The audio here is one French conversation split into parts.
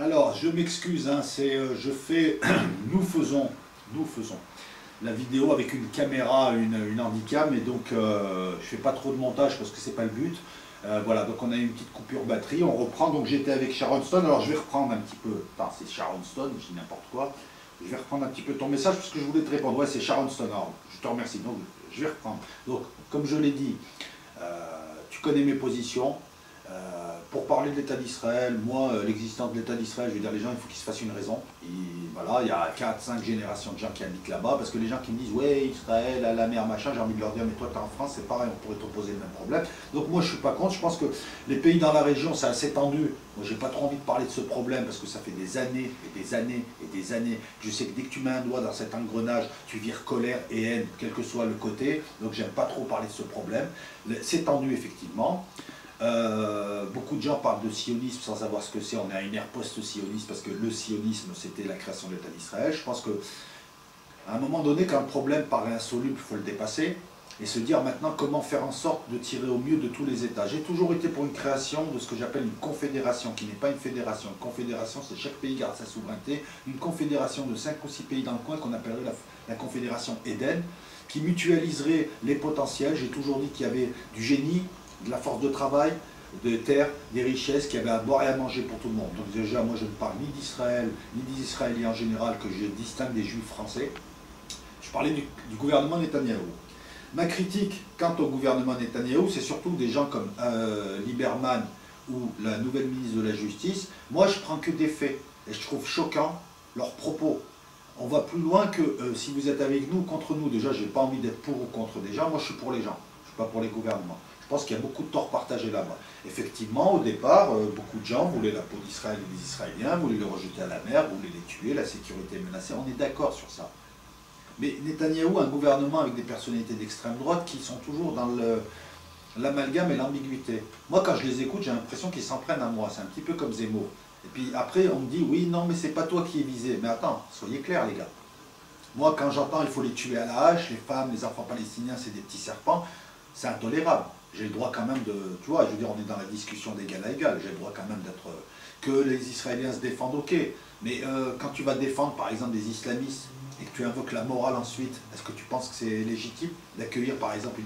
Alors, je m'excuse, hein, je fais, nous faisons la vidéo avec une caméra, une handycam, et donc je fais pas trop de montage parce que c'est pas le but. Voilà, donc on a une petite coupure batterie, on reprend, donc j'étais avec Sharon Stone, alors je vais reprendre un petit peu, attends, c'est Sharon Stone, je dis n'importe quoi, je vais reprendre un petit peu ton message parce que je voulais te répondre, ouais c'est Sharon Stone, alors je te remercie, donc je vais reprendre. Donc, comme je l'ai dit, tu connais mes positions. Pour parler de l'État d'Israël, moi, l'existence de l'État d'Israël, je veux dire, les gens, il faut qu'ils se fassent une raison. Voilà, il y a 4-5 générations de gens qui habitent là-bas, parce que les gens qui me disent, ouais, Israël, à la mer, machin, j'ai envie de leur dire, mais toi, t'es en France, c'est pareil, on pourrait t'opposer le même problème. Donc moi, je suis pas contre, je pense que les pays dans la région, c'est assez tendu. Moi, j'ai pas trop envie de parler de ce problème, parce que ça fait des années, et des années, et des années. Je sais que dès que tu mets un doigt dans cet engrenage, tu vires colère et haine, quel que soit le côté. Donc j'aime pas trop parler de ce problème. C'est tendu, effectivement. Beaucoup de gens parlent de sionisme sans savoir ce que c'est. On est à une ère post-sioniste parce que le sionisme c'était la création de l'État d'Israël. Je pense qu'à un moment donné, quand le problème paraît insoluble, il faut le dépasser et se dire maintenant comment faire en sorte de tirer au mieux de tous les États. J'ai toujours été pour une création de ce que j'appelle une confédération, qui n'est pas une fédération. Une confédération, c'est chaque pays garde sa souveraineté. Une confédération de 5 ou 6 pays dans le coin qu'on appellerait la confédération Éden, qui mutualiserait les potentiels. J'ai toujours dit qu'il y avait du génie, de la force de travail, de terre, des richesses, qui avaient à boire et à manger pour tout le monde. Donc déjà, moi je ne parle ni d'Israël, ni des Israéliens en général, que je distingue des Juifs français. Je parlais du gouvernement Netanyahou. Ma critique quant au gouvernement Netanyahou, c'est surtout des gens comme Lieberman ou la nouvelle ministre de la Justice. Moi je prends que des faits, et je trouve choquant leurs propos. On va plus loin que si vous êtes avec nous ou contre nous. Déjà, je n'ai pas envie d'être pour ou contre des gens, moi je suis pour les gens, je ne suis pas pour les gouvernements. Je pense qu'il y a beaucoup de torts partagés là-bas. Effectivement, au départ, beaucoup de gens voulaient la peau d'Israël et des Israéliens, voulaient les rejeter à la mer, voulaient les tuer, la sécurité est menacée, on est d'accord sur ça. Mais Netanyahou a un gouvernement avec des personnalités d'extrême droite qui sont toujours dans l'amalgame et l'ambiguïté. Moi, quand je les écoute, j'ai l'impression qu'ils s'en prennent à moi, c'est un petit peu comme Zemmour. Et puis après, on me dit, oui, non, mais c'est pas toi qui es visé. Mais attends, soyez clairs, les gars. Moi, quand j'entends il faut les tuer à la hache, les femmes, les enfants palestiniens, c'est des petits serpents, c'est intolérable. J'ai le droit quand même de, tu vois, je veux dire, on est dans la discussion d'égal à égal, j'ai le droit quand même d'être, que les Israéliens se défendent, ok, mais quand tu vas défendre par exemple des islamistes et que tu invoques la morale ensuite, est-ce que tu penses que c'est légitime d'accueillir par exemple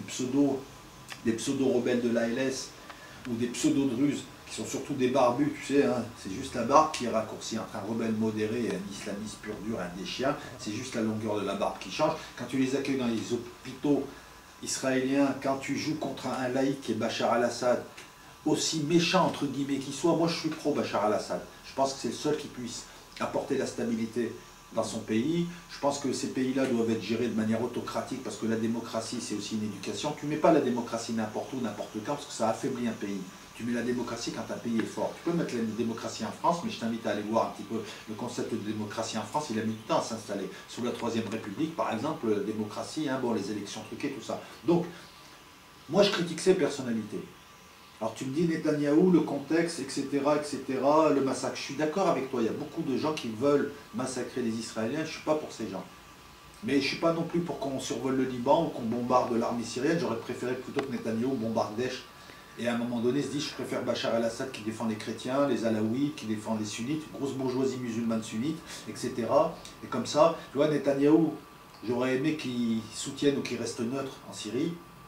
des pseudo-rebelles de l'ALS ou des pseudo-druzes qui sont surtout des barbus, tu sais, hein, c'est juste la barbe qui est raccourcie entre un rebelle modéré et un islamiste pur dur, un des chiens, c'est juste la longueur de la barbe qui change. Quand tu les accueilles dans les hôpitaux israélien, quand tu joues contre un laïc qui est Bachar al-Assad, aussi méchant entre guillemets qu'il soit, moi je suis pro Bachar al-Assad. Je pense que c'est le seul qui puisse apporter la stabilité dans son pays. Je pense que ces pays-là doivent être gérés de manière autocratique parce que la démocratie c'est aussi une éducation. Tu ne mets pas la démocratie n'importe où, n'importe quand parce que ça affaiblit un pays. Tu mets la démocratie quand un pays est fort. Tu peux mettre la démocratie en France, mais je t'invite à aller voir un petit peu le concept de démocratie en France. Il a mis du temps à s'installer. Sous la Troisième République, par exemple, la démocratie, hein, bon, les élections truquées, tout ça. Donc, moi, je critique ces personnalités. Alors, tu me dis Netanyahou, le contexte, etc., le massacre. Je suis d'accord avec toi. Il y a beaucoup de gens qui veulent massacrer les Israéliens. Je ne suis pas pour ces gens. Mais je ne suis pas non plus pour qu'on survole le Liban ou qu'on bombarde l'armée syrienne. J'aurais préféré plutôt que Netanyahou bombarde Daesh. Et à un moment donné, il se dit, je préfère Bachar al-Assad qui défend les chrétiens, les alaouites, qui défend les sunnites, grosse bourgeoisie musulmane sunnite, etc. Et comme ça, tu vois, Netanyahou, j'aurais aimé qu'il soutienne ou qu'il reste neutre en Syrie.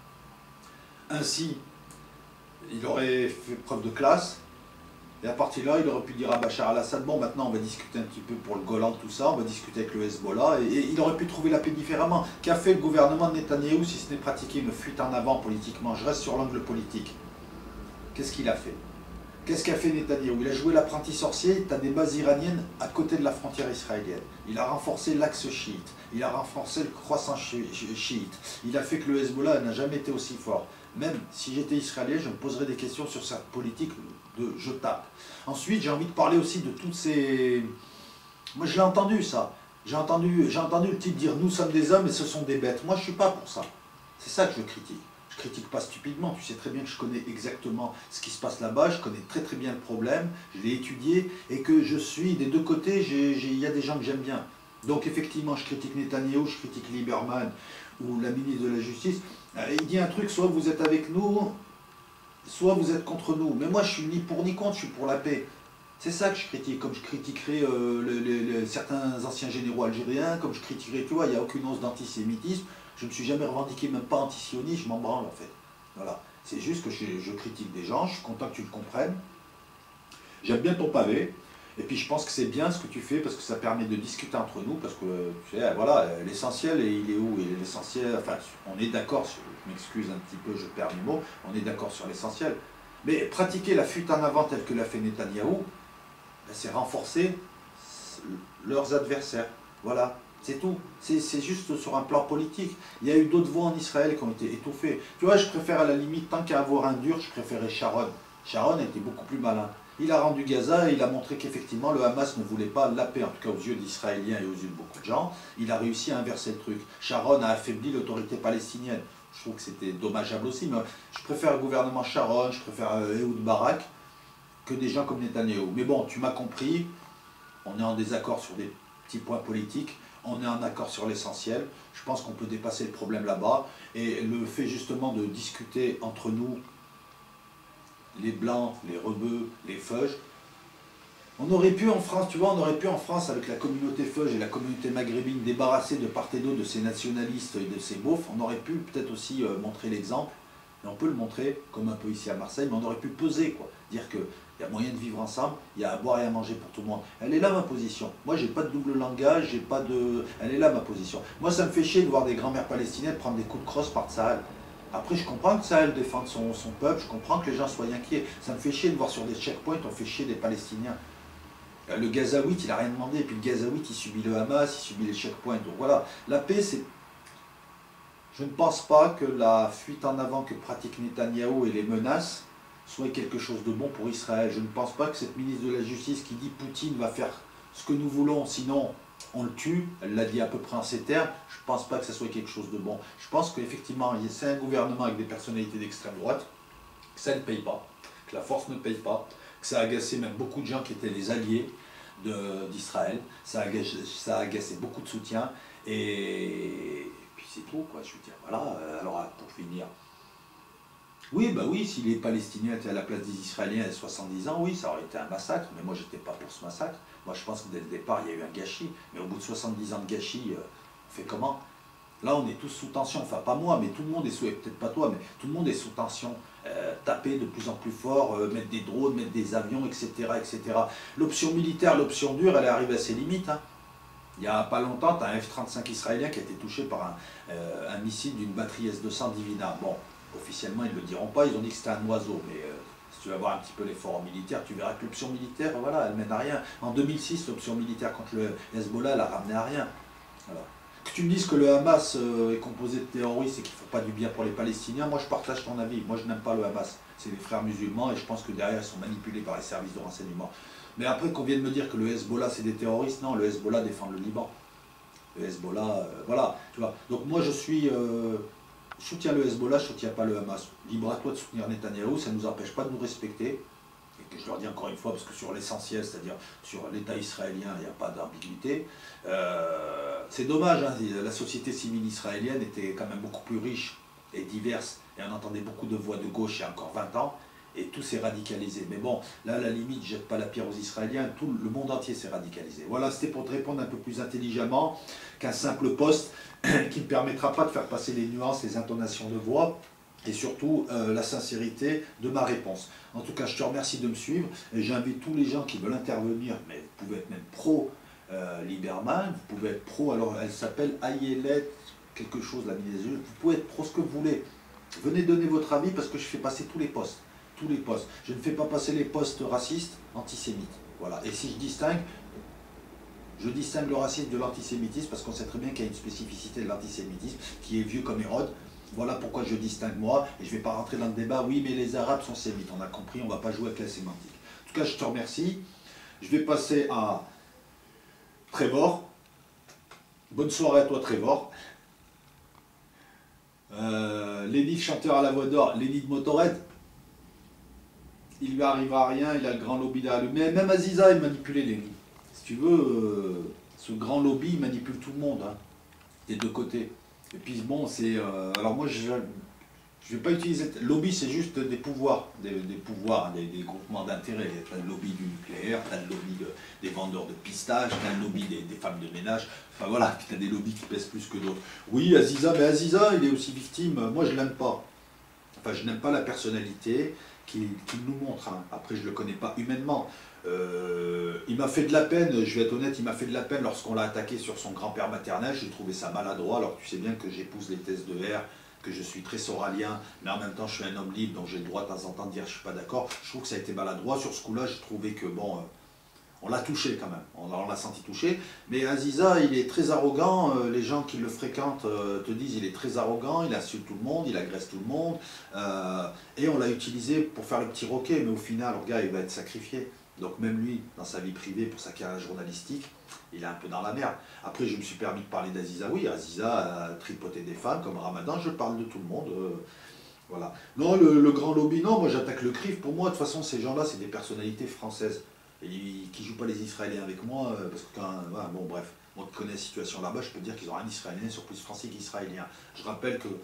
Ainsi, il aurait fait preuve de classe. Et à partir de là, il aurait pu dire à Bachar al-Assad, bon, maintenant on va discuter un petit peu pour le Golan, tout ça, on va discuter avec le Hezbollah, et il aurait pu trouver la paix différemment. Qu'a fait le gouvernement de Netanyahou si ce n'est pratiquer une fuite en avant politiquement? Je reste sur l'angle politique. Qu'est-ce qu'il a fait? Qu'est-ce qu'a fait Netanyahou? Il a joué l'apprenti sorcier, tu as des bases iraniennes à côté de la frontière israélienne. Il a renforcé l'axe chiite, il a renforcé le croissant chiite. Il a fait que le Hezbollah n'a jamais été aussi fort. Même si j'étais israélien, je me poserais des questions sur cette politique de je tape. Ensuite, j'ai envie de parler aussi de toutes ces... Moi, je l'ai entendu ça. J'ai entendu le type dire nous sommes des hommes et ce sont des bêtes. Moi, je ne suis pas pour ça. C'est ça que je critique. Je critique pas stupidement, tu sais très bien que je connais exactement ce qui se passe là-bas, je connais très très bien le problème, je l'ai étudié, et que je suis des deux côtés, il y a des gens que j'aime bien. Donc effectivement, je critique Netanyahou, je critique Lieberman, ou la ministre de la Justice. Il dit un truc, soit vous êtes avec nous, soit vous êtes contre nous. Mais moi, je suis ni pour ni contre, je suis pour la paix. C'est ça que je critique, comme je critiquerai certains anciens généraux algériens, comme je critiquerai, tu vois, il n'y a aucune once d'antisémitisme, je ne me suis jamais revendiqué, même pas antisioniste, je m'en branle en fait. Voilà, c'est juste que je critique des gens, je suis content que tu le comprennes. J'aime bien ton pavé, et puis je pense que c'est bien ce que tu fais, parce que ça permet de discuter entre nous, parce que, tu sais, voilà, l'essentiel, il est où? Et l'essentiel, enfin, on est d'accord, je m'excuse un petit peu, je perds mes mots, on est d'accord sur l'essentiel. Mais pratiquer la fuite en avant telle que l'a fait Netanyahou, ben, c'est renforcer leurs adversaires. Voilà, c'est tout. C'est juste sur un plan politique. Il y a eu d'autres voix en Israël qui ont été étouffées. Tu vois, je préfère à la limite, tant qu'à avoir un dur, je préférais Sharon. Sharon était beaucoup plus malin. Il a rendu Gaza et il a montré qu'effectivement le Hamas ne voulait pas la paix, en tout cas aux yeux d'Israéliens et aux yeux de beaucoup de gens. Il a réussi à inverser le truc. Sharon a affaibli l'autorité palestinienne. Je trouve que c'était dommageable aussi, mais je préfère le gouvernement Sharon, je préfère Ehud Barak, que des gens comme Netanyahou. Mais bon, tu m'as compris, on est en désaccord sur des petits points politiques, on est en accord sur l'essentiel, je pense qu'on peut dépasser le problème là-bas, et le fait justement de discuter entre nous, les blancs, les rebeux, les feuges, on aurait pu en France, tu vois, on aurait pu en France avec la communauté feuge et la communauté maghrébine débarrasser de part et d'autre de ces nationalistes et de ces beaufs, on aurait pu peut-être aussi montrer l'exemple, et on peut le montrer, comme un peu ici à Marseille, mais on aurait pu peser, quoi, dire qu'il y a moyen de vivre ensemble, il y a à boire et à manger pour tout le monde. Elle est là ma position. Moi j'ai pas de double langage, j'ai pas de... Elle est là ma position. Moi ça me fait chier de voir des grands-mères palestiniennes prendre des coups de crosse par Tsahal. Après je comprends que Tsahal défende son peuple, je comprends que les gens soient inquiets. Ça me fait chier de voir sur des checkpoints, on fait chier des Palestiniens. Le Gazaouite, il n'a rien demandé, et puis le Gazaouite, il subit le Hamas, il subit les checkpoints. Donc voilà, la paix, c'est... Je ne pense pas que la fuite en avant que pratique Netanyahou et les menaces soit quelque chose de bon pour Israël. Je ne pense pas que cette ministre de la Justice qui dit Poutine va faire ce que nous voulons, sinon on le tue, elle l'a dit à peu près en ces termes, je ne pense pas que ça soit quelque chose de bon. Je pense qu'effectivement, c'est un gouvernement avec des personnalités d'extrême droite, que ça ne paye pas, que la force ne paye pas, que ça a agacé même beaucoup de gens qui étaient les alliés d'Israël, ça a agacé beaucoup de soutien, et puis c'est tout, quoi, je veux dire. Voilà, alors pour finir. Oui, bah oui, si les Palestiniens étaient à la place des Israéliens à 70 ans, oui, ça aurait été un massacre, mais moi j'étais pas pour ce massacre. Moi je pense que dès le départ il y a eu un gâchis, mais au bout de 70 ans de gâchis, on fait comment? Là on est tous sous tension, enfin pas moi, mais tout le monde est sous, peut-être pas toi, mais tout le monde est sous tension. Taper de plus en plus fort, mettre des drones, mettre des avions, etc. etc. L'option militaire, l'option dure, elle arrive à ses limites. Hein. Il n'y a pas longtemps, tu as un F-35 israélien qui a été touché par un missile d'une batterie S-200 Divina. Bon, officiellement, ils ne le diront pas, ils ont dit que c'était un oiseau, mais si tu vas voir un petit peu l'effort militaire, tu verras que l'option militaire, voilà, elle mène à rien. En 2006, l'option militaire contre le Hezbollah, elle a ramené à rien. Voilà. Que tu me dises que le Hamas est composé de terroristes et qu'ils ne font pas du bien pour les Palestiniens, moi je partage ton avis. Moi je n'aime pas le Hamas. C'est les frères musulmans et je pense que derrière ils sont manipulés par les services de renseignement. Mais après qu'on vienne me dire que le Hezbollah c'est des terroristes, non, le Hezbollah défend le Liban. Le Hezbollah, voilà, tu vois. Donc moi je soutiens le Hezbollah, je soutiens pas le Hamas. Libre à toi de soutenir Netanyahou, ça ne nous empêche pas de nous respecter. Et que je leur dis encore une fois, parce que sur l'essentiel, c'est-à-dire sur l'État israélien, il n'y a pas d'ambiguïté. C'est dommage, hein, la société civile israélienne était quand même beaucoup plus riche et diverse, et on entendait beaucoup de voix de gauche il y a encore 20 ans, et tout s'est radicalisé. Mais bon, là, à la limite, je ne jette pas la pierre aux Israéliens, tout le monde entier s'est radicalisé. Voilà, c'était pour te répondre un peu plus intelligemment qu'un simple post qui ne permettra pas de faire passer les nuances, les intonations de voix, et surtout la sincérité de ma réponse. En tout cas, je te remercie de me suivre, et j'invite tous les gens qui veulent intervenir, mais vous pouvez être même pro-Lieberman, vous pouvez être pro, alors elle s'appelle Ayelet, quelque chose, la ministre, vous pouvez être pro ce que vous voulez. Venez donner votre avis parce que je fais passer tous les posts. Tous les posts. Je ne fais pas passer les posts racistes, antisémites. Voilà. Et si je distingue le racisme de l'antisémitisme parce qu'on sait très bien qu'il y a une spécificité de l'antisémitisme qui est vieux comme Hérode. Voilà pourquoi je distingue moi, et je ne vais pas rentrer dans le débat, oui mais les Arabes sont sémites, on a compris, on ne va pas jouer avec la sémantique. En tout cas je te remercie, je vais passer à Trevor. Bonne soirée à toi Trevor. Lenny, chanteur à la voix d'or, Lenny de Motorhead, il lui arrivera rien, il a le grand lobby derrière lui. Mais même Aziza, il manipulait Lenny. Si tu veux, ce grand lobby, il manipule tout le monde, hein, des deux côtés. Et puis bon, c'est... alors moi, je Je vais pas utiliser. Lobby, c'est juste des pouvoirs, des pouvoirs, des groupements d'intérêt. Tu as le lobby du nucléaire, tu as le lobby des vendeurs de pistaches, tu as le lobby des femmes de ménage. Enfin voilà, puis tu as des lobbies qui pèsent plus que d'autres. Oui, Aziza, mais Aziza, il est aussi victime. Moi, je l'aime pas. Enfin, je n'aime pas la personnalité qu'il nous montre. Hein. Après, je ne le connais pas humainement. Il m'a fait de la peine, je vais être honnête, il m'a fait de la peine lorsqu'on l'a attaqué sur son grand-père maternel. J'ai trouvé ça maladroit, alors tu sais bien que j'épouse les thèses de R, que je suis très soralien, mais en même temps je suis un homme libre, donc j'ai le droit de temps en temps de dire je ne suis pas d'accord. Je trouve que ça a été maladroit. Sur ce coup-là, j'ai trouvé que bon, on l'a touché quand même, on l'a senti touché. Mais Aziza, il est très arrogant, les gens qui le fréquentent te disent il est très arrogant, il insulte tout le monde, il agresse tout le monde, et on l'a utilisé pour faire le petit roquet, mais au final, le gars, il va être sacrifié. Donc même lui, dans sa vie privée, pour sa carrière journalistique, il est un peu dans la merde. Après, je me suis permis de parler d'Aziza. Oui, Aziza a tripoté des femmes, comme Ramadan, je parle de tout le monde. Voilà. Non, le grand lobby, non, moi j'attaque le CRIF. Pour moi, de toute façon, ces gens-là, c'est des personnalités françaises. Et qui ne jouent pas les Israéliens avec moi, parce que quand... Voilà, bon, bref, moi qui connais la situation là-bas, je peux dire qu'ils ont un Israélien sur plus français qu'Israéliens. Je rappelle que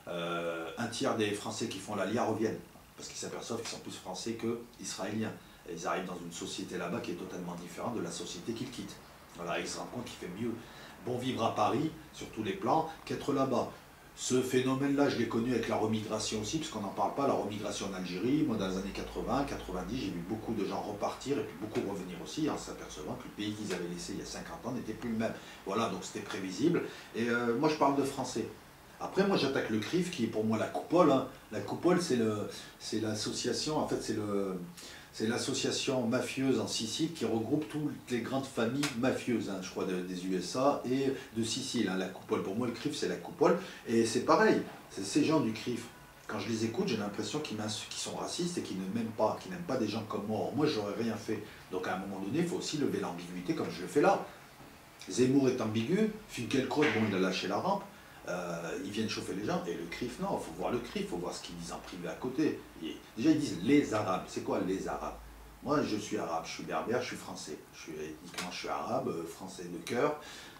un tiers des Français qui font la LIA reviennent, parce qu'ils s'aperçoivent qu'ils sont plus français qu'israéliens. Et ils arrivent dans une société là-bas qui est totalement différente de la société qu'ils quittent. Voilà, ils se rendent compte qu'il fait mieux bon vivre à Paris, sur tous les plans, qu'être là-bas. Ce phénomène-là, je l'ai connu avec la remigration aussi, parce qu'on n'en parle pas, la remigration en Algérie. Moi, dans les années 80, 90, j'ai vu beaucoup de gens repartir et puis beaucoup revenir aussi, en s'apercevant que le pays qu'ils avaient laissé il y a 50 ans n'était plus le même. Voilà, donc c'était prévisible. Et moi, je parle de français. Après, moi, j'attaque le CRIF, qui est pour moi la coupole. Hein. La coupole, c'est l'association, en fait, c'est l'association mafieuse en Sicile qui regroupe toutes les grandes familles mafieuses, hein, je crois, des USA et de Sicile. Hein. La coupole, pour moi, le CRIF, c'est la coupole. Et c'est pareil, c'est ces gens du CRIF. Quand je les écoute, j'ai l'impression qu'ils sont racistes et qu'ils ne m'aiment pas, qu'ils n'aiment pas des gens comme moi. Or, moi, j'aurais rien fait. Donc, à un moment donné, il faut aussi lever l'ambiguïté comme je le fais là. Zemmour est ambigu, Finkielkraut, bon, il a lâché la rampe. Ils viennent chauffer les gens, et le CRIF, non, il faut voir le CRIF, il faut voir ce qu'ils disent en privé à côté. Déjà, ils disent les Arabes. C'est quoi les Arabes? Moi, je suis arabe, je suis berbère, je suis français. Ethniquement, je suis arabe, français de cœur.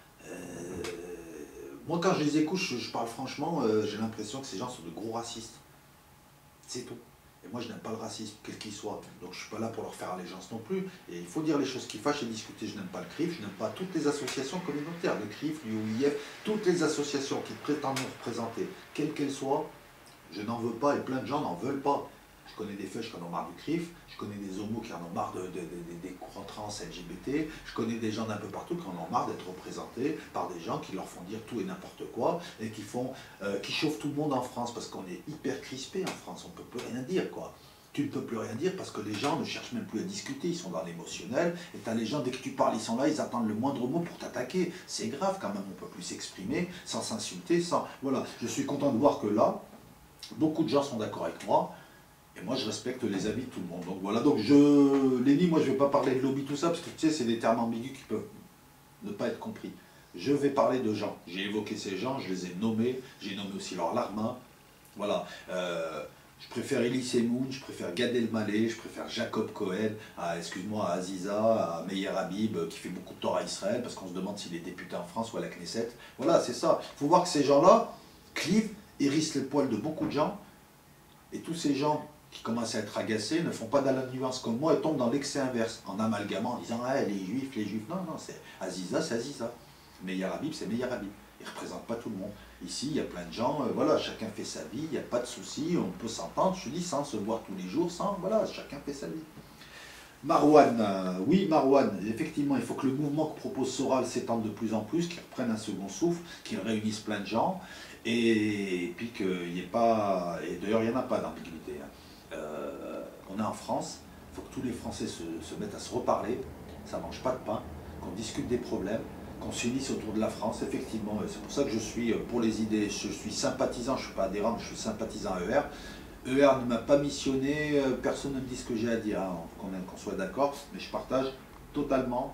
Moi, quand je les écoute, je parle franchement, j'ai l'impression que ces gens sont de gros racistes. C'est tout. Et moi, je n'aime pas le racisme, quel qu'il soit. Donc, je ne suis pas là pour leur faire allégeance non plus. Et il faut dire les choses qui fâchent et discuter. Je n'aime pas le CRIF, je n'aime pas toutes les associations communautaires. Le CRIF, l'UOIF, toutes les associations qui prétendent nous représenter, quelles qu'elles soient, je n'en veux pas et plein de gens n'en veulent pas. Je connais des feuilles qui en ont marre du CRIF, je connais des homos qui en ont marre des courants trans LGBT, je connais des gens d'un peu partout qui en ont marre d'être représentés par des gens qui leur font dire tout et n'importe quoi et qui chauffent tout le monde en France parce qu'on est hyper crispé en France, on ne peut plus rien dire quoi. Tu ne peux plus rien dire parce que les gens ne cherchent même plus à discuter, ils sont dans l'émotionnel, et tu as les gens, dès que tu parles, ils sont là, ils attendent le moindre mot pour t'attaquer. C'est grave quand même, on ne peut plus s'exprimer sans s'insulter, sans... Voilà, je suis content de voir que là, beaucoup de gens sont d'accord avec moi. Et moi, je respecte les avis de tout le monde. Donc voilà, donc Léni, moi, je ne vais pas parler de lobby, tout ça, parce que tu sais, c'est des termes ambigus qui peuvent ne pas être compris. Je vais parler de gens. J'ai évoqué ces gens, je les ai nommés, j'ai nommé aussi leur larmin. Voilà. Je préfère Elie Semoun, je préfère Gad Elmaleh, je préfère Jacob Cohen, excuse-moi, à Aziza, à Meir Habib, qui fait beaucoup de tort à Israël, parce qu'on se demande s'il est député en France ou à la Knesset. Voilà, c'est ça. Il faut voir que ces gens-là clivent, hérissent les poils de beaucoup de gens, et tous ces gens qui commencent à être agacés ne font pas de la nuance comme moi et tombent dans l'excès inverse, en amalgamant, en disant ah, les juifs. Non, non, c'est Aziza, c'est Aziza. Meir Habib, c'est Meir Habib. Il ne représente pas tout le monde. Ici, il y a plein de gens, voilà, chacun fait sa vie, il n'y a pas de souci, on peut s'entendre, je te dis, sans se voir tous les jours, voilà, chacun fait sa vie. Marwan, oui Marwan, effectivement, il faut que le mouvement que propose Soral s'étende de plus en plus, qu'il reprenne un second souffle, qu'il réunisse plein de gens, et puis qu'il n'y ait pas, et d'ailleurs il n'y en a pas d'ambiguïté. Hein. On est en France, il faut que tous les Français se mettent à se reparler, ça ne mange pas de pain, qu'on discute des problèmes, qu'on s'unisse autour de la France, effectivement. C'est pour ça que je suis pour les idées, je suis sympathisant, je ne suis pas adhérent, mais je suis sympathisant à ER. ER ne m'a pas missionné, personne ne me dit ce que j'ai à dire, hein, qu'on soit d'accord, mais je partage totalement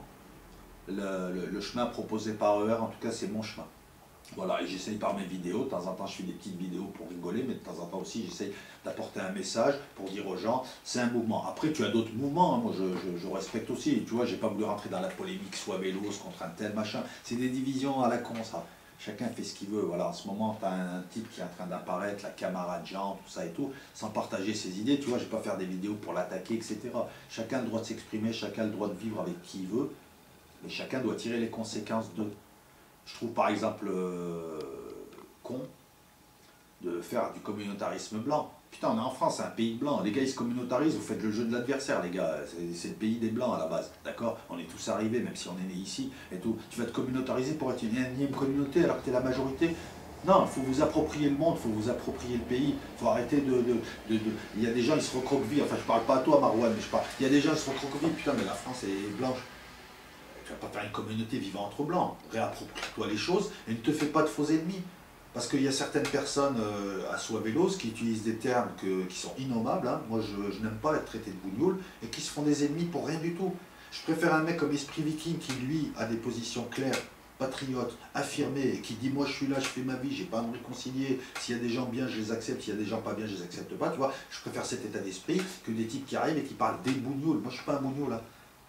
le chemin proposé par ER, en tout cas c'est mon chemin. Voilà, et j'essaye par mes vidéos, de temps en temps je fais des petites vidéos pour rigoler, mais de temps en temps aussi j'essaye d'apporter un message pour dire aux gens, c'est un mouvement. Après tu as d'autres mouvements, hein, moi je respecte aussi, tu vois, j'ai pas voulu rentrer dans la polémique, soit Vélos contre un tel machin, c'est des divisions à la con ça. chacun fait ce qu'il veut. Voilà, en ce moment, tu as un type qui est en train d'apparaître, la camarade Jean, tout ça et tout, sans partager ses idées. Tu vois, je ne vais pas faire des vidéos pour l'attaquer, etc. Chacun a le droit de s'exprimer, chacun a le droit de vivre avec qui il veut, mais chacun doit tirer les conséquences de. Je trouve par exemple con de faire du communautarisme blanc. Putain, on est en France, c'est un pays de blancs. Les gars, ils se communautarisent, vous faites le jeu de l'adversaire, les gars. C'est le pays des blancs à la base, d'accord? On est tous arrivés, même si on est né ici et tout. Tu vas te communautariser pour être une énième communauté alors que tu es la majorité? Non, il faut vous approprier le monde, il faut vous approprier le pays. Il faut arrêter de... Il y a des gens, ils se recroquevillent. Enfin, je parle pas à toi, Marouane, mais je parle... Il y a des gens, ils se recroquevillent. Putain, mais la France est blanche. Tu vas pas faire une communauté vivant entre blancs. Réapproprie-toi les choses et ne te fais pas de faux ennemis. Parce qu'il y a certaines personnes à Soavelos qui utilisent des termes qui sont innommables. Hein. Moi, je n'aime pas être traité de bougnoule et qui se font des ennemis pour rien du tout. Je préfère un mec comme Esprit Viking qui, lui, a des positions claires, patriotes, affirmées, et qui dit moi je suis là, je fais ma vie, j'ai pas à me réconcilier. S'il y a des gens bien, je les accepte. S'il y a des gens pas bien, je les accepte pas. Tu vois, je préfère cet état d'esprit que des types qui arrivent et qui parlent des bougnoules. Moi, je suis pas un bougnoule là.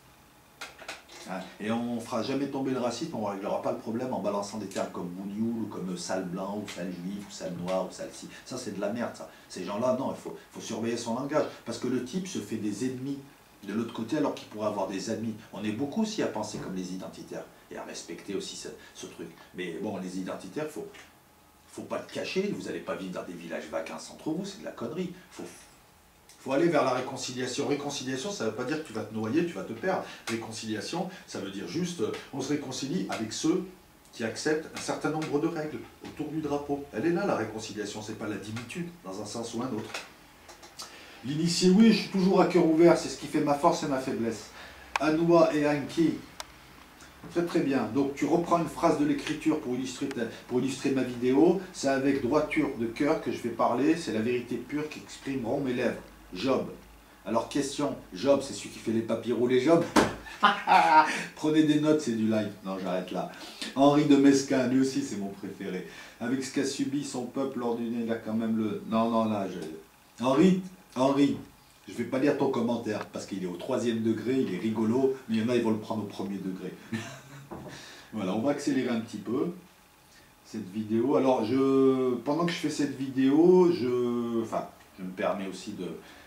Et on ne fera jamais tomber le racisme, on ne réglera pas le problème en balançant des termes comme bougnoul, ou comme sale blanc, ou sale juif, ou sale noir, ou sale ci. Ça, c'est de la merde, ça. Ces gens-là, non, il faut surveiller son langage. Parce que le type se fait des ennemis de l'autre côté alors qu'il pourrait avoir des amis. On est beaucoup aussi à penser comme les identitaires et à respecter aussi ce truc. Mais bon, les identitaires, faut pas le cacher. Vous n'allez pas vivre dans des villages vacances entre vous, c'est de la connerie. Faut aller vers la réconciliation. Réconciliation, ça ne veut pas dire que tu vas te noyer, tu vas te perdre. Réconciliation, ça veut dire juste, on se réconcilie avec ceux qui acceptent un certain nombre de règles autour du drapeau. Elle est là, la réconciliation, c'est pas la dimitude, dans un sens ou un autre. L'initié, oui, je suis toujours à cœur ouvert, c'est ce qui fait ma force et ma faiblesse. Anoua et Anki. Très très bien. Donc tu reprends une phrase de l'écriture pour illustrer ma vidéo. C'est avec droiture de cœur que je vais parler. C'est la vérité pure qui exprimeront mes lèvres. Job. Alors question, Job, c'est celui qui fait les papiers roulés, Job. Prenez des notes, c'est du live. Non, j'arrête là. Henri de Mesquin, lui aussi c'est mon préféré. Avec ce qu'a subi son peuple lors du nez, il a quand même le... Non, là, Henri, je vais pas lire ton commentaire, parce qu'il est au 3e degré, il est rigolo, mais il y en a, ils vont le prendre au 1er degré. Voilà, on va accélérer un petit peu cette vidéo. Alors, pendant que je fais cette vidéo, je me permets aussi de...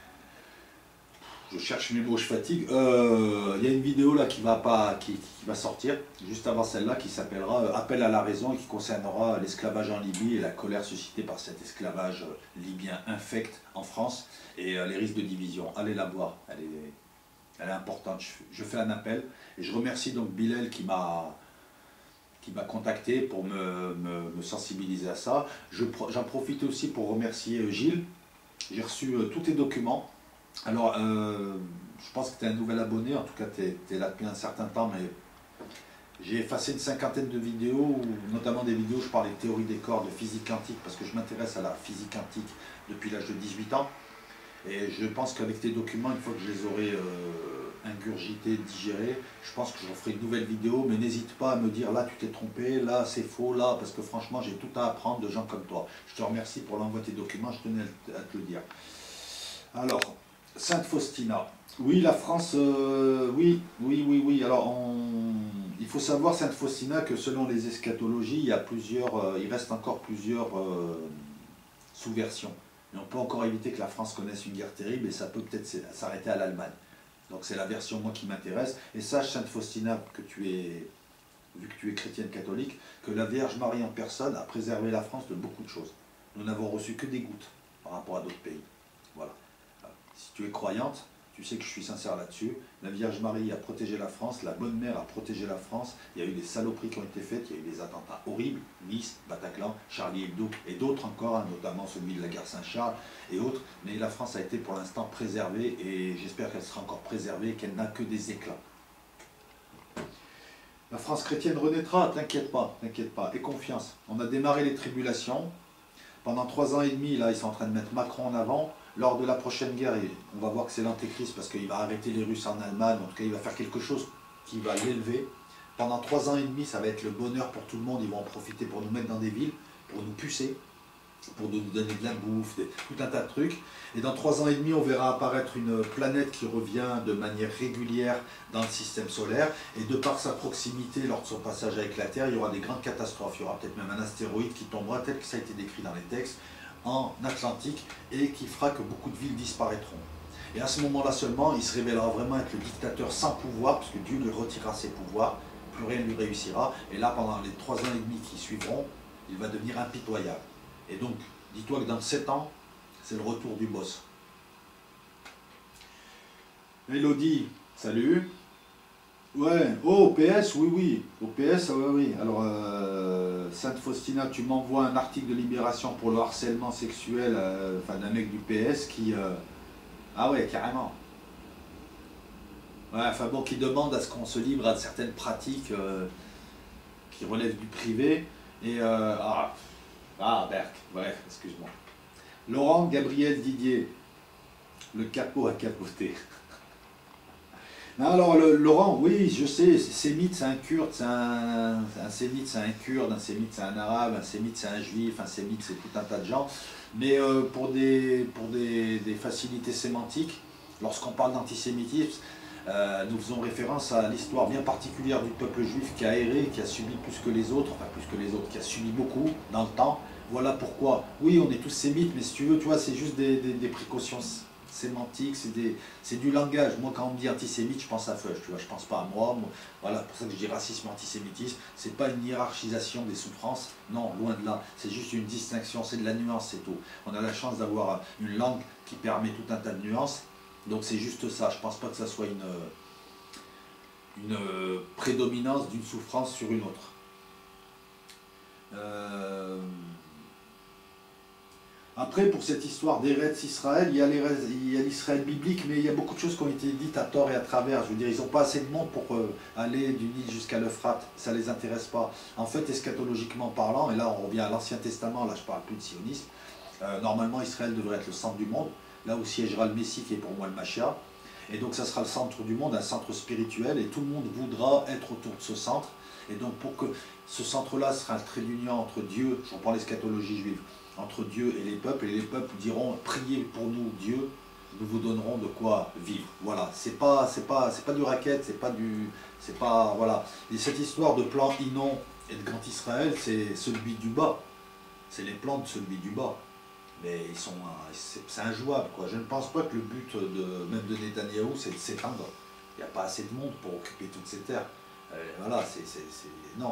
Je cherche mes mots, je fatigue. Il y a une vidéo là qui va sortir, juste avant celle-là, qui s'appellera Appel à la raison et qui concernera l'esclavage en Libye et la colère suscitée par cet esclavage libyen infect en France et les risques de division. Allez la voir, elle est importante. Je fais un appel et je remercie donc Bilal qui m'a contacté pour me sensibiliser à ça. J'en profite aussi pour remercier Gilles. J'ai reçu tous tes documents. Alors, je pense que tu es un nouvel abonné, en tout cas tu es là depuis un certain temps, mais j'ai effacé une 50aine de vidéos, notamment des vidéos où je parlais de théorie des corps, de physique quantique, parce que je m'intéresse à la physique quantique depuis l'âge de 18 ans. Et je pense qu'avec tes documents, une fois que je les aurai ingurgités, digérés, je pense que je referai une nouvelle vidéo, mais n'hésite pas à me dire là tu t'es trompé, là c'est faux, là, parce que franchement j'ai tout à apprendre de gens comme toi. Je te remercie pour l'envoi de tes documents, je tenais à te le dire. Alors, Sainte Faustina. Oui, la France, oui. Alors, il faut savoir, Sainte Faustina, que selon les eschatologies, il reste encore plusieurs sous-versions. Mais on peut encore éviter que la France connaisse une guerre terrible et ça peut peut-être s'arrêter à l'Allemagne. Donc c'est la version, moi, qui m'intéresse. Et sache, Sainte Faustina, vu que tu es chrétienne catholique, que la Vierge Marie en personne a préservé la France de beaucoup de choses. Nous n'avons reçu que des gouttes par rapport à d'autres pays. Voilà. Si tu es croyante, tu sais que je suis sincère là-dessus. La Vierge Marie a protégé la France, la Bonne Mère a protégé la France. Il y a eu des saloperies qui ont été faites, il y a eu des attentats horribles, Nice, Bataclan, Charlie Hebdo et d'autres encore, hein, notamment celui de la gare Saint-Charles et autres. Mais la France a été pour l'instant préservée et j'espère qu'elle sera encore préservée et qu'elle n'a que des éclats. La France chrétienne renaîtra, t'inquiète pas, aie confiance. On a démarré les tribulations. Pendant 3 ans et demi, là, ils sont en train de mettre Macron en avant. Lors de la prochaine guerre, on va voir que c'est l'antéchrist parce qu'il va arrêter les Russes en Allemagne, en tout cas il va faire quelque chose qui va l'élever. Pendant 3 ans et demi, ça va être le bonheur pour tout le monde, ils vont en profiter pour nous mettre dans des villes, pour nous pucer. pour nous donner de la bouffe, tout un tas de trucs. Et dans 3 ans et demi, on verra apparaître une planète qui revient de manière régulière dans le système solaire. Et de par sa proximité, lors de son passage avec la Terre, il y aura des grandes catastrophes. Il y aura peut-être même un astéroïde qui tombera, tel que ça a été décrit dans les textes, en Atlantique, et qui fera que beaucoup de villes disparaîtront. Et à ce moment-là seulement, il se révélera vraiment être le dictateur sans pouvoir, parce que Dieu lui retirera ses pouvoirs, plus rien ne lui réussira. Et là, pendant les 3 ans et demi qui suivront, il va devenir impitoyable. Et donc, dis-toi que dans 7 ans, c'est le retour du boss. Elodie, salut. Ouais, oh, OPS, oui, oui. OPS, oui, oui. Alors, Sainte Faustina, tu m'envoies un article de Libération pour le harcèlement sexuel enfin, d'un mec du PS qui... Ah ouais, carrément. Ouais, enfin bon, qui demande à ce qu'on se livre à certaines pratiques qui relèvent du privé. Et... Berk, bref, excuse-moi. Laurent Gabriel Didier, le capot a capoté. Non, alors, Laurent, oui, je sais, sémite, c'est un kurde, un sémite, c'est un kurde, un sémite, c'est un arabe, un sémite, c'est un juif, un sémite, c'est tout un tas de gens. Mais pour des facilités sémantiques, lorsqu'on parle d'antisémitisme, nous faisons référence à l'histoire bien particulière du peuple juif qui a erré, qui a subi plus que les autres, qui a subi beaucoup dans le temps. Voilà pourquoi, oui, on est tous sémites, mais si tu veux, tu vois, c'est juste des précautions sémantiques, c'est du langage. Moi, quand on me dit antisémite, je pense à Feuch, tu vois, je pense pas à moi. Voilà, pour ça que je dis racisme, antisémitisme. C'est pas une hiérarchisation des souffrances, non, loin de là. C'est juste une distinction, c'est de la nuance, c'est tout. On a la chance d'avoir une langue qui permet tout un tas de nuances. Donc c'est juste ça, je pense pas que ça soit une prédominance d'une souffrance sur une autre. Après, pour cette histoire d'Eretz Israël, il y a l'Israël biblique, mais il y a beaucoup de choses qui ont été dites à tort et à travers. Je veux dire, ils n'ont pas assez de monde pour aller du Nil jusqu'à l'Euphrate, ça ne les intéresse pas. En fait, eschatologiquement parlant, et là on revient à l'Ancien Testament, là je parle plus de sionisme, normalement Israël devrait être le centre du monde, là où siégera le Messie qui est pour moi le Mashiach, et donc ça sera le centre du monde, un centre spirituel, et tout le monde voudra être autour de ce centre, et donc pour que ce centre-là sera un trait d'union entre Dieu, je reprends l'eschatologie juive, entre Dieu et les peuples diront priez pour nous Dieu, nous vous donnerons de quoi vivre. Voilà, c'est pas du racket, voilà. Et cette histoire de plan Inon et de Grand Israël, c'est celui du bas, c'est les plans de celui du bas, mais c'est injouable quoi. Je ne pense pas que le but même de Netanyahou c'est de s'étendre. Il n'y a pas assez de monde pour occuper toutes ces terres. Voilà, non.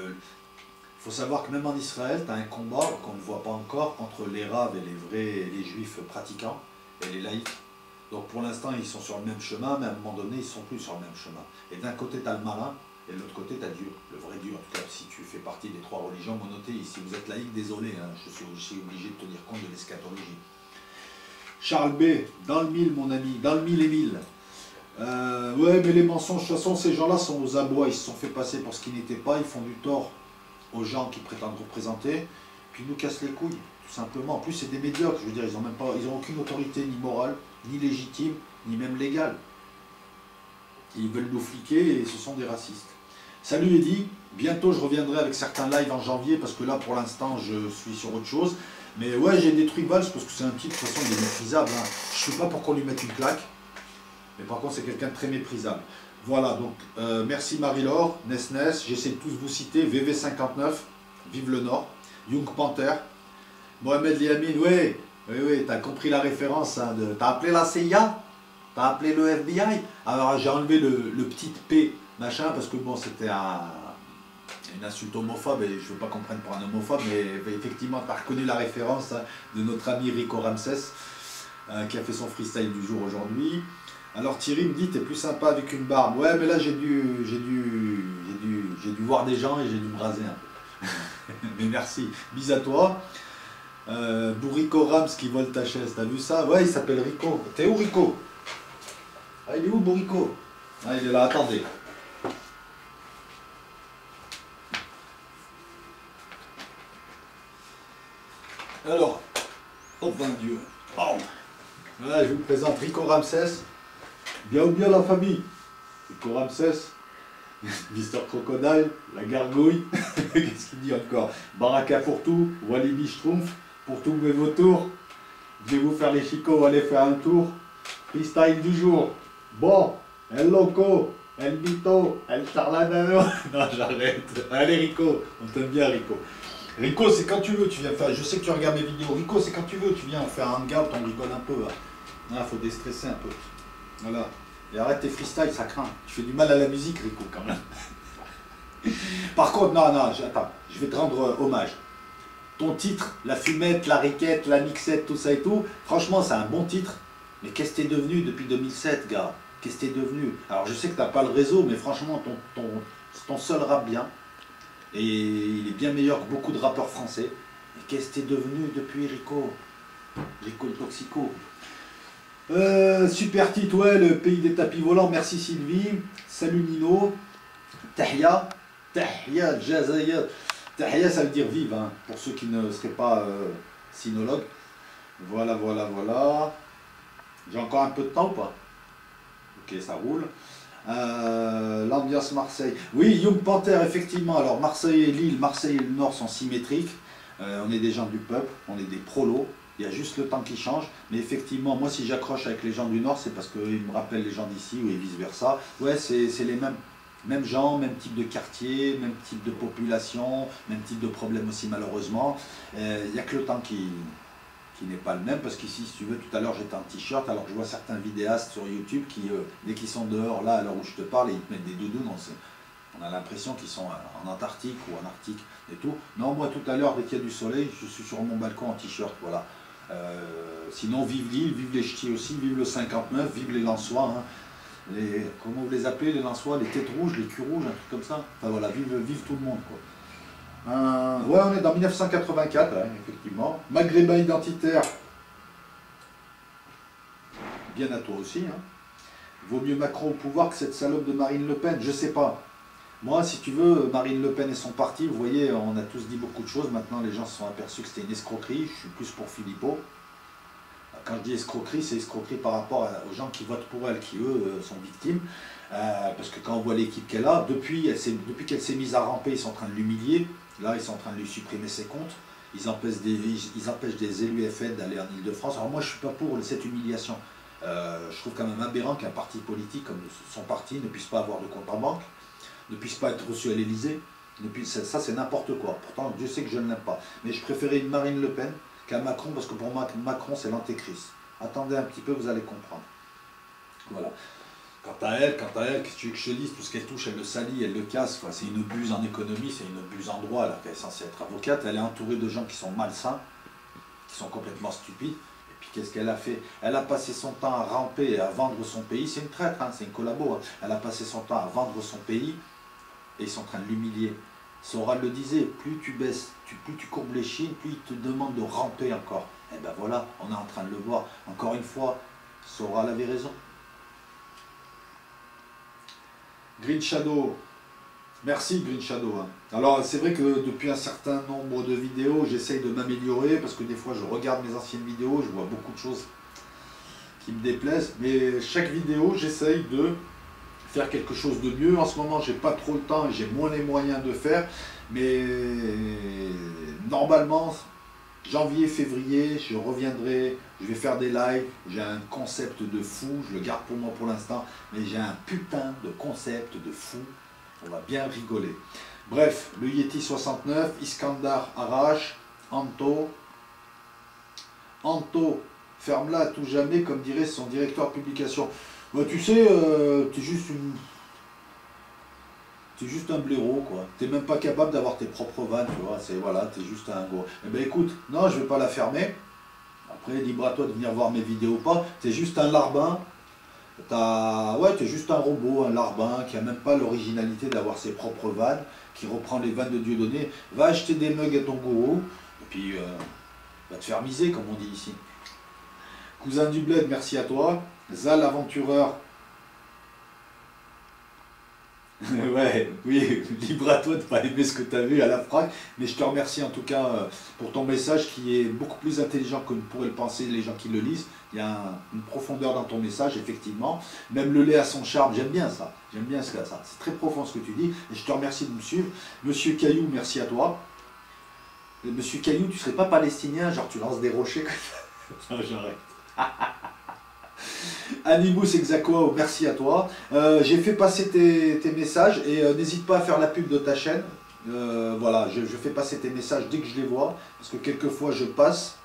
Il faut savoir que même en Israël, tu as un combat qu'on ne voit pas encore entre les raves et les juifs pratiquants et les laïcs. Donc pour l'instant, ils sont sur le même chemin, mais à un moment donné, ils ne sont plus sur le même chemin. Et d'un côté, tu as le malin, et de l'autre côté, tu as Dieu, le vrai Dieu. En tout cas, si tu fais partie des 3 religions monothéistes, si vous êtes laïque, désolé, hein, je suis aussi obligé de tenir compte de l'eschatologie. Charles B, dans le mille, mon ami, dans le mille et mille. Ouais, mais les mensonges, de toute façon, ces gens-là sont aux abois, ils se sont fait passer pour ce qu'ils n'étaient pas, ils font du tort aux gens qui prétendent représenter, puis ils nous cassent les couilles, tout simplement. En plus, c'est des médiocres, je veux dire, ils n'ont aucune autorité ni morale, ni légitime, ni même légale. Ils veulent nous fliquer et ce sont des racistes. Salut Eddy, bientôt je reviendrai avec certains lives en janvier, parce que là, pour l'instant, je suis sur autre chose. Mais ouais, j'ai détruit Valls, parce que c'est un type, de toute façon, il est méprisable. Hein. Je ne sais pas pourquoi lui mettre une claque, mais par contre, c'est quelqu'un de très méprisable. Voilà, donc merci Marie-Laure, Nesnes, j'essaie de tous vous citer, VV59, Vive le Nord, Young Panther, Mohamed Liamine, oui, t'as compris la référence, hein, t'as appelé la CIA, t'as appelé le FBI, alors j'ai enlevé le petit P, machin, parce que bon, c'était une insulte homophobe, et je ne veux pas qu'on prenne pour un homophobe, mais effectivement, t'as reconnu la référence hein, de notre ami Rico Ramsès, qui a fait son freestyle du jour aujourd'hui. Alors Thierry me dit, t'es plus sympa avec une barbe. Ouais, mais là j'ai dû voir des gens et j'ai dû me raser un peu. Mais merci. Bis à toi. Bourrico Rams qui vole ta chaise, t'as vu ça? Ouais, il s'appelle Rico. T'es où Rico? Ah, il est où Bourrico? Ah, il est là, attendez. Alors, oh ben Dieu. Oh. Voilà, je vous présente Rico Ramsès. Bien ou bien la famille. Rico Ramsès, Mister Crocodile, la gargouille, qu'est-ce qu'il dit encore? Baraka pour tout, Walibi Schtroumpf, pour tous mes vautours. Je vais vous faire les chicots, allez faire un tour. Freestyle du jour. Bon, El Loco, El Mito, El Charlatano. Non, j'arrête. Allez Rico, on t'aime bien Rico. Rico, c'est quand tu veux, tu viens faire. Je sais que tu regardes mes vidéos. Rico, c'est quand tu veux, tu viens faire un hangout, on rigole un peu. Il faut déstresser un peu. Voilà. Et arrête tes freestyles, ça craint. Tu fais du mal à la musique, Rico, quand même. Par contre, non, attends, je vais te rendre hommage. Ton titre, la fumette, la riquette, la mixette, tout ça et tout, franchement, c'est un bon titre. Mais qu'est-ce que t'es devenu depuis 2007, gars? Qu'est-ce que t'es devenu? Alors, je sais que t'as pas le réseau, mais franchement, ton seul rap bien. Et il est bien meilleur que beaucoup de rappeurs français. Et qu'est-ce que t'es devenu depuis, Rico? Rico le Toxico. Super titre, ouais, le pays des tapis volants. Merci Sylvie. Salut Nino. Tahia. Tahia, Jazaya. Tahia, ça veut dire vive, hein, pour ceux qui ne seraient pas sinologues. Voilà. J'ai encore un peu de temps ou pas? Ok, ça roule. L'ambiance Marseille. Oui, Young Panther, effectivement. Alors, Marseille et Lille, Marseille et le Nord sont symétriques. On est des gens du peuple, on est des prolos. Il y a juste le temps qui change. Mais effectivement, moi, si j'accroche avec les gens du Nord, c'est parce qu'ils me rappellent les gens d'ici ou vice-versa. Ouais, c'est les mêmes. Même gens, même type de quartier, même type de population, même type de problème aussi malheureusement. Il n'y a que le temps qui n'est pas le même, parce qu'ici, si tu veux, tout à l'heure j'étais en t-shirt, alors que je vois certains vidéastes sur YouTube qui, dès qu'ils sont dehors, là, à l'heure où je te parle, ils te mettent des doudounes, on a l'impression qu'ils sont en Antarctique ou en Arctique et tout. Non, moi tout à l'heure, dès qu'il y a du soleil, je suis sur mon balcon en t-shirt, voilà. Sinon, vive Lille, vive les Ch'tis aussi, vive le 59, vive les Lensois, hein. Comment vous les appelez, les Lensois, les têtes rouges, les culs rouges, un truc comme ça. Enfin voilà, vive tout le monde, quoi. Ouais, on est dans 1984, hein, effectivement. Maghrébin identitaire. Bien à toi aussi. Hein. Vaut mieux Macron au pouvoir que cette salope de Marine Le Pen. Je sais pas. Moi, si tu veux, Marine Le Pen et son parti, vous voyez, on a tous dit beaucoup de choses. Maintenant, les gens se sont aperçus que c'était une escroquerie. Je suis plus pour Philippot. Quand je dis escroquerie, c'est escroquerie par rapport aux gens qui votent pour elle, qui eux sont victimes. Parce que quand on voit l'équipe qu'elle a, depuis qu'elle s'est mise à ramper, ils sont en train de l'humilier. Là, ils sont en train de lui supprimer ses comptes. Ils empêchent des élus FN d'aller en Ile-de-France. Alors moi, je ne suis pas pour cette humiliation. Je trouve quand même aberrant qu'un parti politique comme son parti ne puisse pas avoir de compte en banque, ne puisse pas être reçu à l'Élysée. Ça, c'est n'importe quoi. Pourtant, Dieu sait que je ne l'aime pas. Mais je préférais une Marine Le Pen qu'un Macron, parce que pour moi, Macron, c'est l'antéchrist. Attendez un petit peu, vous allez comprendre. Voilà. Quant à elle, qu'est-ce que tu veux que je te dise? Tout ce qu'elle touche, elle le salit, elle le casse. Enfin, c'est une buse en économie, c'est une buse en droit, alors qu'elle est censée être avocate. Elle est entourée de gens qui sont malsains, qui sont complètement stupides. Et puis, qu'est-ce qu'elle a fait? Elle a passé son temps à ramper et à vendre son pays. C'est une traître, hein, c'est une collabo. Hein. Elle a passé son temps à vendre son pays et ils sont en train de l'humilier. Soral le disait, plus tu baisses, plus tu courbes les chines, plus il te demande de ramper encore. Et ben voilà, on est en train de le voir. Encore une fois, Soral avait raison. Green Shadow, merci Green Shadow. Hein. Alors c'est vrai que depuis un certain nombre de vidéos, j'essaye de m'améliorer parce que des fois je regarde mes anciennes vidéos, je vois beaucoup de choses qui me déplaisent, mais chaque vidéo j'essaye de faire quelque chose de mieux. En ce moment j'ai pas trop le temps et j'ai moins les moyens de faire, mais normalement janvier, février, je reviendrai, je vais faire des lives, j'ai un concept de fou, je le garde pour moi pour l'instant, mais j'ai un putain de concept de fou, on va bien rigoler. Bref, le Yeti 69, Iskandar Arrache, Anto, ferme-la à tout jamais, comme dirait son directeur de publication. Bah, tu sais, t'es juste un blaireau, quoi. T'es même pas capable d'avoir tes propres vannes, tu vois. Voilà, t'es juste un gros. Eh ben écoute, non, je vais pas la fermer. Après, libre à toi de venir voir mes vidéos ou pas. T'es juste un larbin. Ouais, t'es juste un robot, un larbin, qui a même pas l'originalité d'avoir ses propres vannes, qui reprend les vannes de Dieudonné. Va acheter des mugs à ton gourou, et puis va te faire miser, comme on dit ici. Cousin du bled, merci à toi. Zal aventureur. Ouais, oui, libre à toi de ne pas aimer ce que tu as vu à la frappe, mais je te remercie en tout cas pour ton message qui est beaucoup plus intelligent que ne pourraient le penser les gens qui le lisent. Il y a une profondeur dans ton message, effectivement. Même le lait a son charme, j'aime bien ça. J'aime bien ça. C'est très profond ce que tu dis, et je te remercie de me suivre. Monsieur Caillou, merci à toi. Monsieur Caillou, tu serais pas palestinien, genre tu lances des rochers comme ça. Non, j'arrête. Animus Exaco, merci à toi. J'ai fait passer tes messages et n'hésite pas à faire la pub de ta chaîne. Voilà, je fais passer tes messages dès que je les vois, parce que quelquefois je passe,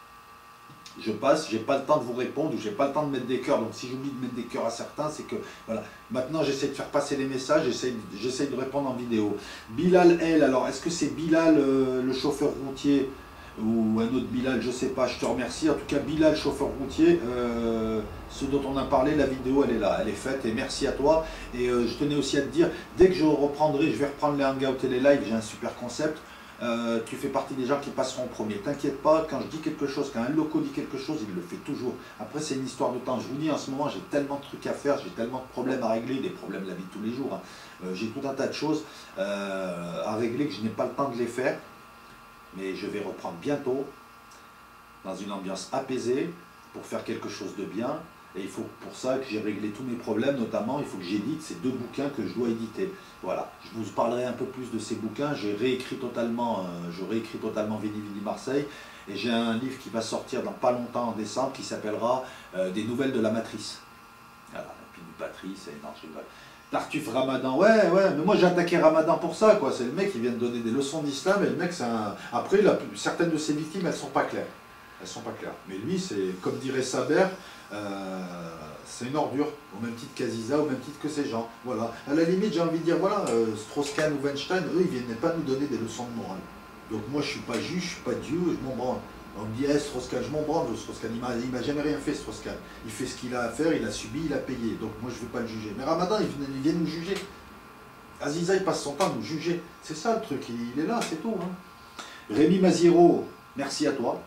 j'ai pas le temps de vous répondre, ou j'ai pas le temps de mettre des cœurs, donc si j'oublie de mettre des cœurs à certains, c'est que, voilà, maintenant j'essaie de faire passer les messages, j'essaie de répondre en vidéo. Bilal L, alors est-ce que c'est Bilal le chauffeur routier, ou un autre Bilal, je sais pas, je te remercie, en tout cas Bilal chauffeur routier, ce dont on a parlé, la vidéo elle est là, elle est faite, et merci à toi, et je tenais aussi à te dire, dès que je reprendrai, je vais reprendre les hangouts et les lives, j'ai un super concept. Tu fais partie des gens qui passeront en premier. T'inquiète pas, quand je dis quelque chose, quand un loco dit quelque chose, il le fait toujours. Après, c'est une histoire de temps. Je vous dis, en ce moment, j'ai tellement de trucs à faire, j'ai tellement de problèmes à régler, des problèmes de la vie de tous les jours. Hein. J'ai tout un tas de choses à régler que je n'ai pas le temps de les faire. Mais je vais reprendre bientôt, dans une ambiance apaisée, pour faire quelque chose de bien. Et il faut pour ça que j'ai réglé tous mes problèmes, notamment il faut que j'édite ces 2 bouquins que je dois éditer. Voilà, je vous parlerai un peu plus de ces bouquins, j'ai réécrit totalement, Veni Vidi Marseille, et j'ai un livre qui va sortir dans pas longtemps en décembre qui s'appellera Des nouvelles de la matrice. Voilà, et puis du Patrice, et non, je rigole. Tartuffe Ramadan, ouais, mais moi j'ai attaqué Ramadan pour ça, quoi. C'est le mec qui vient de donner des leçons d'islam, et le mec, c'est un... Après, certaines de ses victimes, elles sont pas claires. Elles sont pas claires. Mais lui, c'est, comme dirait Saber, c'est une ordure, au même titre qu'Aziza, au même titre que ces gens. Voilà. À la limite, j'ai envie de dire, voilà, Strauss-Kahn ou Weinstein, eux, ils viennent pas nous donner des leçons de morale. Donc moi, je suis pas juge, je suis pas Dieu, je m'en branle. On me dit, Strauss-Kahn, je m'en branle, Strauss-Kahn, il m'a jamais rien fait, Strauss-Kahn. Il fait ce qu'il a à faire, il a subi, il a payé. Donc moi, je ne vais pas le juger. Mais Ramadan, il vient nous juger. Aziza, il passe son temps à nous juger. C'est ça le truc, il est là, c'est tout. Hein. Rémi Maziero, merci à toi.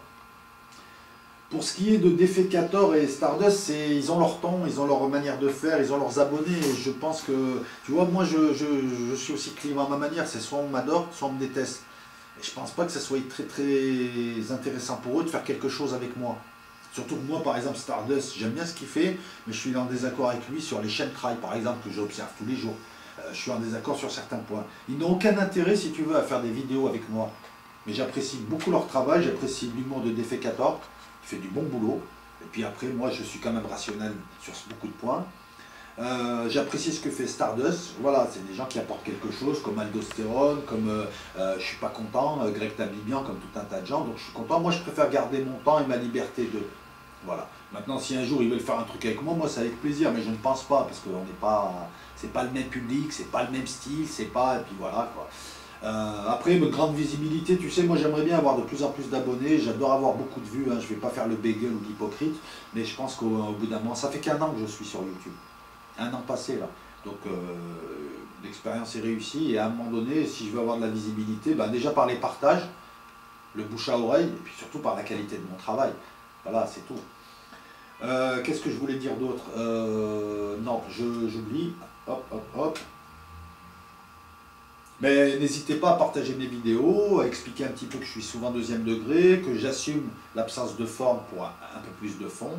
Pour ce qui est de Defecator et Stardust, ils ont leur ton, ils ont leur manière de faire, ils ont leurs abonnés. Et je pense que, tu vois, moi je suis aussi client à ma manière. C'est soit on m'adore, soit on me déteste. Et je pense pas que ça soit très très intéressant pour eux de faire quelque chose avec moi. Surtout que moi, par exemple, Stardust, j'aime bien ce qu'il fait, mais je suis en désaccord avec lui sur les chaînes Cry, par exemple, que j'observe tous les jours. Je suis en désaccord sur certains points. Ils n'ont aucun intérêt, si tu veux, à faire des vidéos avec moi. Mais j'apprécie beaucoup leur travail, j'apprécie l'humour de Defecator. Il fait du bon boulot, et puis après moi je suis quand même rationnel sur beaucoup de points. J'apprécie ce que fait Stardust, voilà, c'est des gens qui apportent quelque chose, comme Aldostérone, comme je suis pas content, Greg Tabibian, comme tout un tas de gens, donc je suis content. Moi je préfère garder mon temps et ma liberté de... Voilà. Maintenant si un jour ils veulent faire un truc avec moi, moi c'est avec plaisir, mais je ne pense pas, parce que c'est pas le même public, c'est pas le même style, c'est pas... Et puis voilà quoi. Après, une grande visibilité, tu sais, moi j'aimerais bien avoir de plus en plus d'abonnés, j'adore avoir beaucoup de vues, hein. Je ne vais pas faire le bagel ou l'hypocrite, mais je pense qu'au bout d'un moment, ça fait qu'1 an que je suis sur YouTube, 1 an passé là, donc l'expérience est réussie, et à un moment donné, si je veux avoir de la visibilité, ben, déjà par les partages, le bouche à oreille, et puis surtout par la qualité de mon travail, voilà, c'est tout. Qu'est-ce que je voulais dire d'autre? Non, j'oublie, hop. Mais n'hésitez pas à partager mes vidéos, à expliquer un petit peu que je suis souvent 2e degré, que j'assume l'absence de forme pour un peu plus de fond.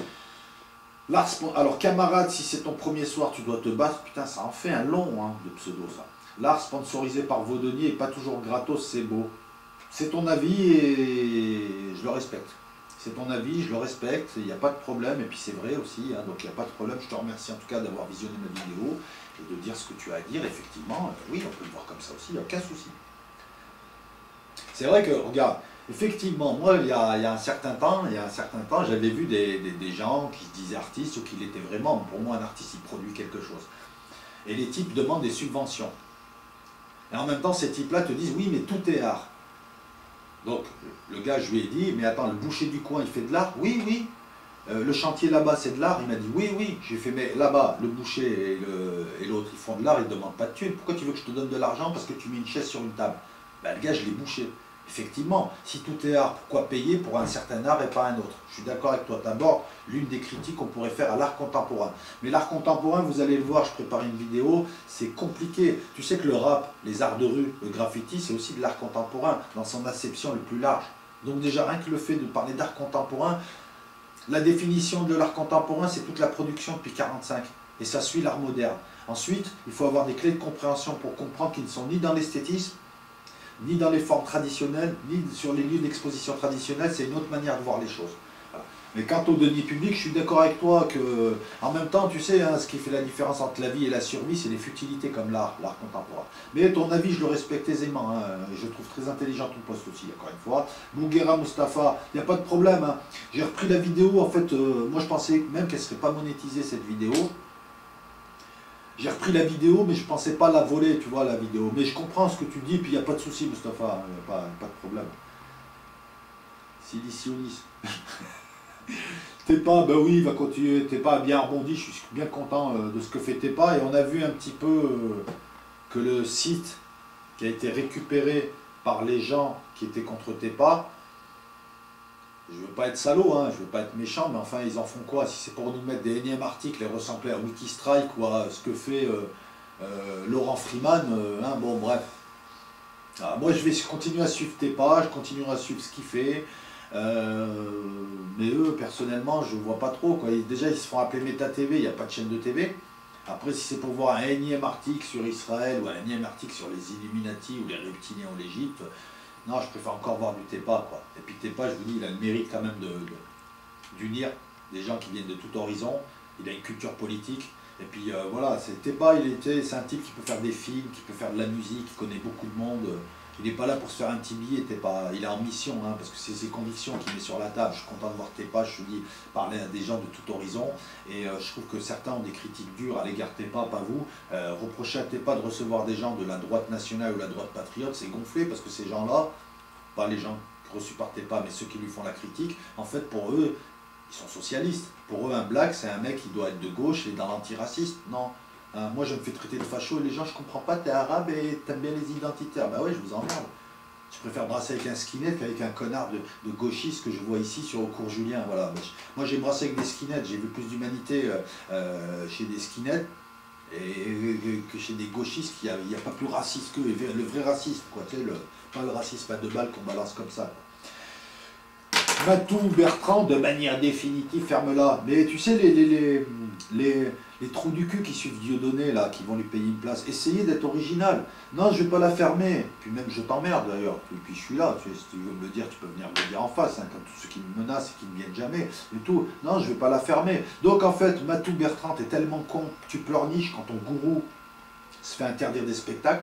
Alors camarade, si c'est ton premier soir, tu dois te battre, putain ça en fait un long hein, de pseudo ça. L'art sponsorisé par Vaudonnier et pas toujours gratos, c'est beau. C'est ton avis et je le respecte. C'est ton avis, je le respecte, il n'y a pas de problème, et puis c'est vrai aussi, hein, donc il n'y a pas de problème. Je te remercie en tout cas d'avoir visionné ma vidéo et de dire ce que tu as à dire, effectivement, oui, on peut le voir comme ça aussi, il n'y a aucun souci. C'est vrai que, regarde, effectivement, moi, il y a un certain temps, j'avais vu des gens qui se disaient artistes ou qui l'étaient vraiment. Pour moi, un artiste, il produit quelque chose. Et les types demandent des subventions. Et en même temps, ces types-là te disent, oui, mais tout est art. Donc, le gars, je lui ai dit, mais attends, le boucher du coin, il fait de l'art? Oui, oui. Le chantier là-bas, c'est de l'art? Il m'a dit, oui, oui. J'ai fait, mais là-bas, le boucher et l'autre, ils font de l'art, ils ne demandent pas de thunes. Pourquoi tu veux que je te donne de l'argent parce que tu mets une chaise sur une table? Ben, le gars, je l'ai bouché. Effectivement, si tout est art, pourquoi payer pour un certain art et pas un autre? Je suis d'accord avec toi. D'abord, l'une des critiques qu'on pourrait faire à l'art contemporain. Mais l'art contemporain, vous allez le voir, je prépare une vidéo, c'est compliqué. Tu sais que le rap, les arts de rue, le graffiti, c'est aussi de l'art contemporain, dans son acception le plus large. Donc déjà, rien que le fait de parler d'art contemporain, la définition de l'art contemporain, c'est toute la production depuis 1945. Et ça suit l'art moderne. Ensuite, il faut avoir des clés de compréhension pour comprendre qu'ils ne sont ni dans l'esthétisme, ni dans les formes traditionnelles, ni sur les lieux d'exposition traditionnels. C'est une autre manière de voir les choses. Voilà. Mais quant au denier public, je suis d'accord avec toi que, en même temps, tu sais, hein, ce qui fait la différence entre la vie et la survie, c'est les futilités comme l'art contemporain. Mais ton avis, je le respecte aisément. Hein, je trouve très intelligent ton poste aussi, encore une fois. Bouguera Mustapha, il n'y a pas de problème. Hein. J'ai repris la vidéo, en fait, moi je pensais même qu'elle ne serait pas monétisée, cette vidéo. J'ai repris la vidéo, mais je ne pensais pas la voler, tu vois, la vidéo. Mais je comprends ce que tu dis, puis il n'y a pas de souci, Mustapha, il n'y a pas de problème. Silicioniste. Tepa, ben oui, il va continuer. Tepa a bien rebondi, je suis bien content de ce que fait Tepa. Et on a vu un petit peu que le site qui a été récupéré par les gens qui étaient contre Tepa, je ne veux pas être salaud, hein, je ne veux pas être méchant, mais enfin, ils en font quoi? Si c'est pour nous mettre des énièmes articles et ressembler à Wikistrike ou à ce que fait Laurent Freeman, hein, bon, bref. Alors, moi, je vais continuer à suivre Tepa, je continuerai à suivre ce qu'il fait. Mais eux, personnellement, je ne vois pas trop, quoi. Déjà, ils se font appeler Meta TV, il n'y a pas de chaîne de TV. Après, si c'est pour voir un énième article sur Israël ou un énième article sur les Illuminati ou les reptiliens ou l'Égypte, non, je préfère encore voir du Tepa, quoi. Et puis Tepa, je vous dis, il a le mérite quand même d'unir des gens qui viennent de tout horizon. Il a une culture politique. Et puis voilà, Tepa, c'est un type qui peut faire des films, qui peut faire de la musique, qui connaît beaucoup de monde. Il n'est pas là pour se faire un petit billet, il est en mission, hein, parce que c'est ses convictions qu'il met sur la table. Je suis content de voir Tepa, je vous dis, parler à des gens de tout horizon. Et je trouve que certains ont des critiques dures à l'égard de Tepa, pas vous. Reprocher à Tepa de recevoir des gens de la droite nationale ou la droite patriote, c'est gonflé, parce que ces gens-là, pas les gens reçus par Tepa, mais ceux qui lui font la critique, en fait, pour eux, ils sont socialistes. Pour eux, un black, c'est un mec qui doit être de gauche et dans l'antiraciste. Non. Moi, je me fais traiter de facho et les gens, je comprends pas, t'es arabe et t'aimes bien les identitaires. Bah ouais, je vous emmerde. Je préfère brasser avec un skinhead qu'avec un connard de gauchiste que je vois ici sur au cours Julien. Voilà. Moi, j'ai brassé avec des skinheads, j'ai vu plus d'humanité chez des skinheads et que chez des gauchistes, il n'y a pas plus raciste qu'eux, le vrai racisme, quoi. Tu sais, pas le racisme à deux balles qu'on balance comme ça, quoi. Matou Bertrand, de manière définitive, ferme-la. Mais tu sais, les trous du cul qui suivent Dieudonné, là, qui vont lui payer une place, essayez d'être original. Non, je vais pas la fermer. Puis même, je t'emmerde d'ailleurs. Puis je suis là. Si tu veux me le dire, tu peux venir me le dire en face, hein, comme tous ceux qui me menacent et qui ne viennent jamais. Et tout. Non, je vais pas la fermer. Donc en fait, Matou Bertrand, t'es tellement con que tu pleurniches quand ton gourou se fait interdire des spectacles.